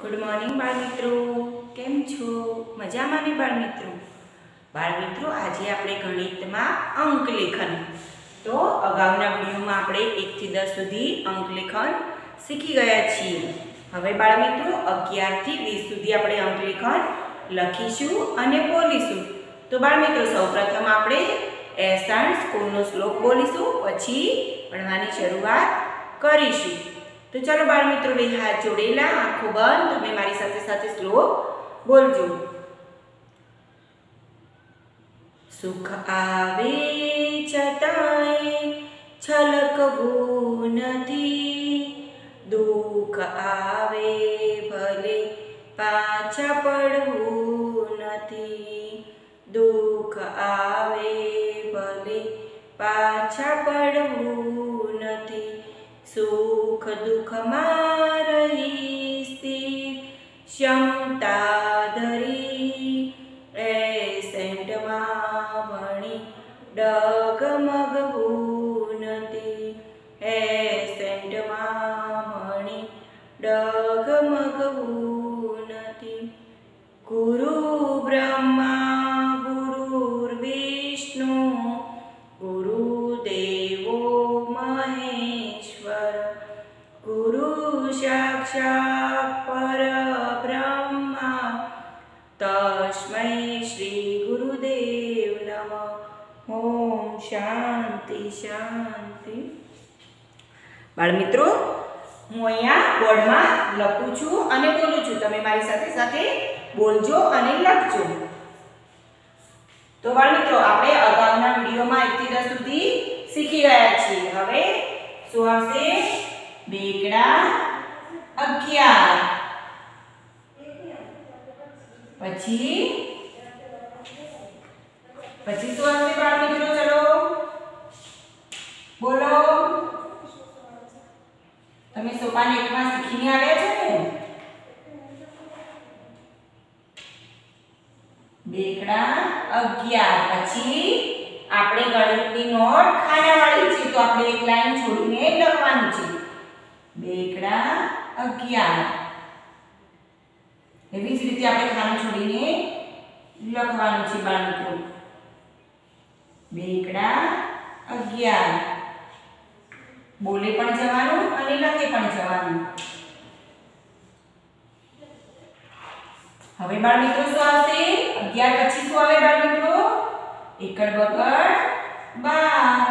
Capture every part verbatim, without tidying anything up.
Good morning बाळ मित्रों, केम छो? मजामां ने बाळ मित्रों? बाळ मित्रों, આજે આપણે ગણિતમાં અંક લેખન તો અગાઉના વિડીયોમાં આપણે એક થી દસ સુધી અંક લેખન શીખી ગયા છીએ. હવે બાળ મિત્રો અગિયાર થી વીસ સુધી આપણે અંક લેખન લખીશું અને બોલીશું. તો બાળ મિત્રો સૌપ્રથમ આપણે એસાણ સ્કૂલનો શ્લોક બોલીશું, પછી ભણવાની શરૂઆત કરીશું. तो चलो बाल मित्रों બે હાથ જોડેલા, આંખો બંધ, તમે મારી સાથે સાથે શ્લોક બોલજો. સુખ આવે છતાંય છલકવું નથી, દુઃખ આવે ભલે પાછા પડવું નથી, દુઃખ આવે ભલે પાછા પડવું નથી, सुख दुख में रही स्थिर क्षमता धरी, एसेंट में भणी डगमगવું નથી, एसेंट में भणी डगमगવું નથી. गुरु ब्रह्मा गुरुर्विष्णु गुरुदेवो महेश्वर, गुरु साक्षात् परब्रह्मा तस्मै श्री गुरुदेव नमः. ओम शांति शांति. बाळ मित्रों, હું અહીંયા બોર્ડમાં લખું છું અને બોલું છું, તમે મારી સાથે સાથે બોલજો અને લખજો. તો બાળ મિત્રો આપણે અગાઉના વિડીયોમાં એક થી દસ સુધી શીખી ગયા છીએ. હવે શું આવશે? બેકડા અગિયાર, પછી પછી શું આવશે બાળ મિત્રો? ચલો બોલો. તમે સોપાન એકમાં શીખીને આવ્યા છો ને? બેકડા અગિયાર, પછી આપણે ગણિતની નોટ ખાનાવાળી છે, તો આપણે એક લાઈન છોડીને લખવાનું છે. બેકડા અગિયાર, એવી જ રીતે આપણે ખાનું છોડીને લખવાનું છે બાળ મિત્રો. બેકડા અગિયાર, બોલે પણ જવાનું અને લખે પણ જવાનું. હવે બાળ મિત્રો શું આવશે? અગિયાર પછી શું આવે બાળ મિત્રો? એકડ બગડ બાર.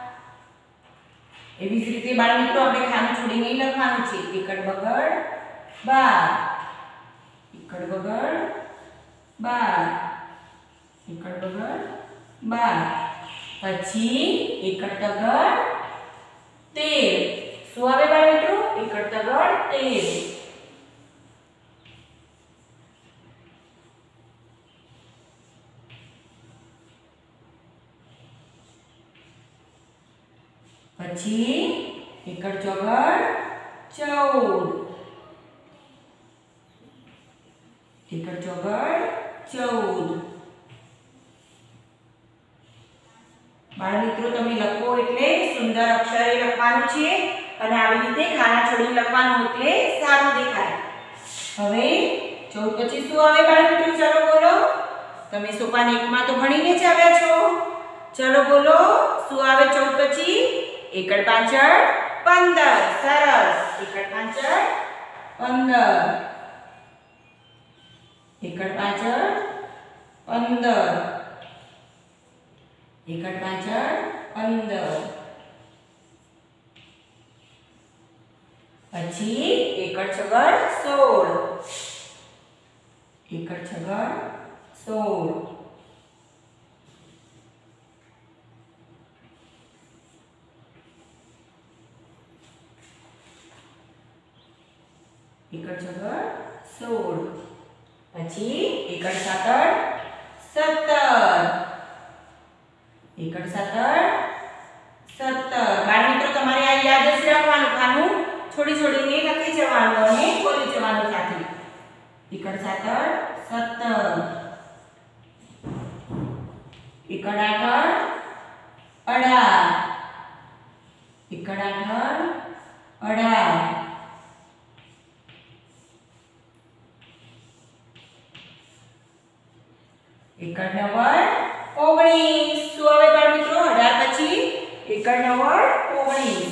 એવી જ રીતે બાળ મિત્રો આપણે ખાનું છોડીને લખવાનું છે. એકડ બગડ બાર, એકડ બગડ બાર, એકડ બગડ બાર, પછી એકડ તગડ તેર. શું આવે બાળ મિત્રો? એકડ તગડ તેર. પછી એકડ ચોગડ ચૌદ, એકડ ચોગડ ચૌદ. બાળ મિત્રો તમે લખો એટલે સુંદર અક્ષરે લખવાનું છે અને આવી રીતે ખાના છોડીને લખવાનું એટલે સારું દેખાય. હવે ચૌદ પછી શું આવે બાળ મિત્રો? ચલો બોલો. તમે સોપાન એકમાં તો ભણીને જ આવ્યા છો. ચલો બોલો, શું આવે ચૌદ પછી? એકડ પાછળ પંદર. સરસ. એકડ પાછળ પંદર, એકડ પાછળ પંદર, એકડ પાછળ પંદર. પછી એકડ છગડ સોળ, એકડ છગડ સોળ. એકડ છગડ સોળ. પછી એકડ સાતડ સત્તર, એકડ સાતડ સત્તર. બાળ મિત્રો તમારે આ યાદ જ રાખવાનું, ખાનું છોડી છોડીને લખી જવાનું અને બોલી જવાનું સાથે. એકડ સાતડ સત્તર, એકડ આઠડ અઢાર, એકડ આઠડ અઢાર, એકડ નો વર્ગ ઓગણીસ. શું હવે બાળ મિત્રો અઢાર પછી એકડ નો વર્ગ ઓગણીસ.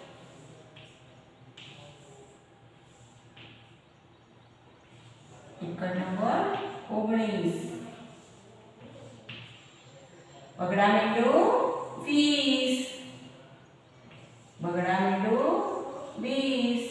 એકડ નો વર્ગ ઓગણીસ. બગડા મીંડું વીસ. બગડા મીંડું વીસ.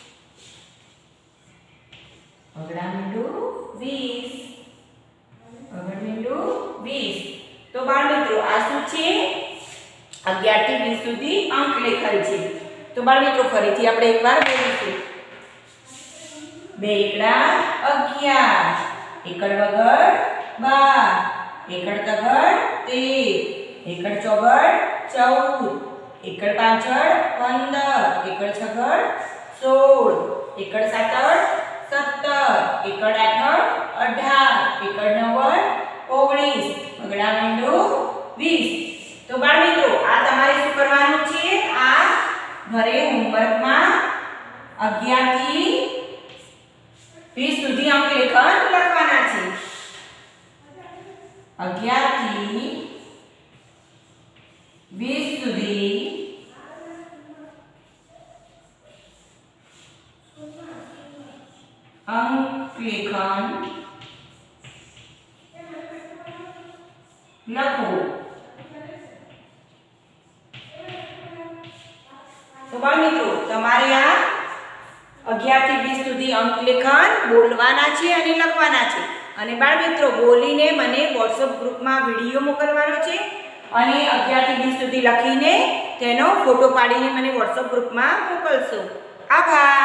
બગડા મીંડું વીસ. બગડ મીંડું વીસ. તો બાળ મિત્રો આ શું છે? અગિયાર થી વીસ સુધી અંક લેખન છે. તો બાળ મિત્રો ફરીથી આપણે એકવાર બોલીશું. બે એકડા અગિયાર. એકડ વગર બાર. એકડ તગડ તેર. એકડ ચોગડ ચૌદ. એકડ પાછળ પંદર. એકડ છગડ સોળ. એકડ સાતડ સત્તર. એકડ આઠડ અઢાર. એકડ નવડ ઓગણીસ. બગડા મીંડું વીસ. તો બાળ મિત્રો આ તમારે શું કરવાનું છે? આ ઘરે હોમવર્કમાં અગિયાર થી વીસ સુધી અંક લેખન લખવાના છે. અગિયાર થી વીસ સુધી અંક લેખન લખો. તો બાળ મિત્રો તમારે આ અગિયાર થી વીસ સુધી અંક લેખન બોલવાના છે અને લખવાના છે. અને બાળ મિત્રો બોલીને મને વોટ્સએપ ગ્રુપમાં વિડીયો મોકલવાનો છે અને અગિયાર થી વીસ સુધી લખીને તેનો ફોટો પાડીને મને વોટ્સએપ ગ્રુપમાં મોકલશો. આભાર.